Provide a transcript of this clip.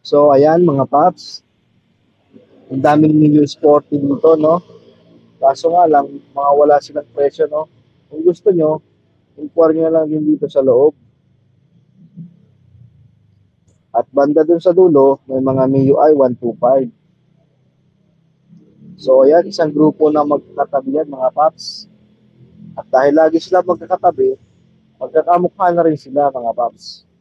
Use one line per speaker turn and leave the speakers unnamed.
So, ayan mga paps, ang daming Mio Sporting dito, no? Kaso nga lang, mga wala silang presyo, no? Kung gusto nyo, inquire nyo lang din dito sa loob. At banda dun sa dulo, may mga MIUI 125. So, ayan, isang grupo na magkakatabi yan, mga paps. At dahil lagi sila magkakatabi, magkakamukha na rin sila, mga paps.